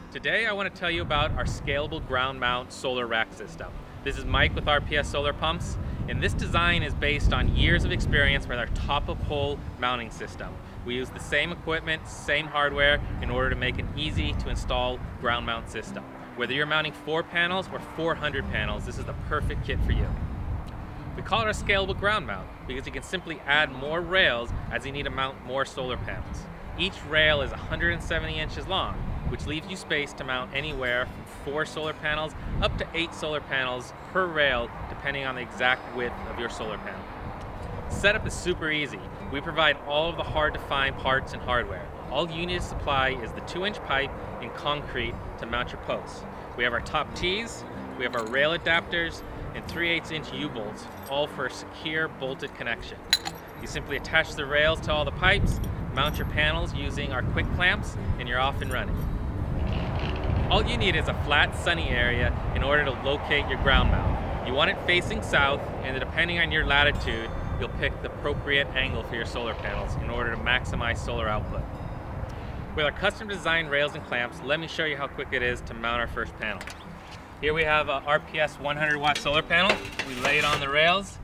Today I want to tell you about our scalable ground mount solar rack system. This is Mike with RPS Solar Pumps, and this design is based on years of experience with our top-of-pole mounting system. We use the same equipment, same hardware in order to make an easy to install ground mount system. Whether you're mounting 4 panels or 400 panels, this is the perfect kit for you. We call it our scalable ground mount because you can simply add more rails as you need to mount more solar panels. Each rail is 170 inches long, which leaves you space to mount anywhere from 4 solar panels up to 8 solar panels per rail, depending on the exact width of your solar panel. Setup is super easy. We provide all of the hard-to-find parts and hardware. All you need to supply is the 2-inch pipe and concrete to mount your posts. We have our top tees, we have our rail adapters, and 3/8-inch U-bolts, all for a secure bolted connection. You simply attach the rails to all the pipes, mount your panels using our quick clamps, and you're off and running. All you need is a flat, sunny area in order to locate your ground mount. You want it facing south, and depending on your latitude, you'll pick the appropriate angle for your solar panels in order to maximize solar output. With our custom designed rails and clamps, let me show you how quick it is to mount our first panel. Here we have a RPS 100-watt solar panel. We lay it on the rails.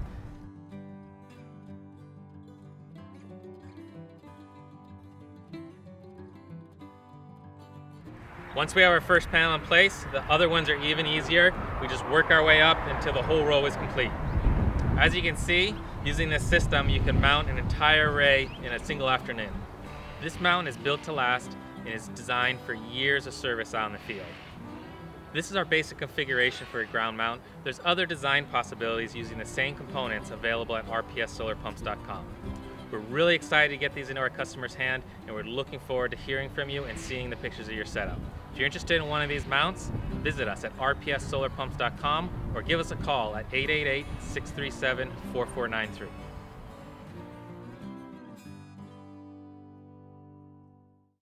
Once we have our first panel in place, the other ones are even easier. We just work our way up until the whole row is complete. As you can see, using this system, you can mount an entire array in a single afternoon. This mount is built to last and is designed for years of service out in the field. This is our basic configuration for a ground mount. There's other design possibilities using the same components available at rpssolarpumps.com. We're really excited to get these into our customers' hand, and we're looking forward to hearing from you and seeing the pictures of your setup. If you're interested in one of these mounts, visit us at rpssolarpumps.com or give us a call at 888-637-4493.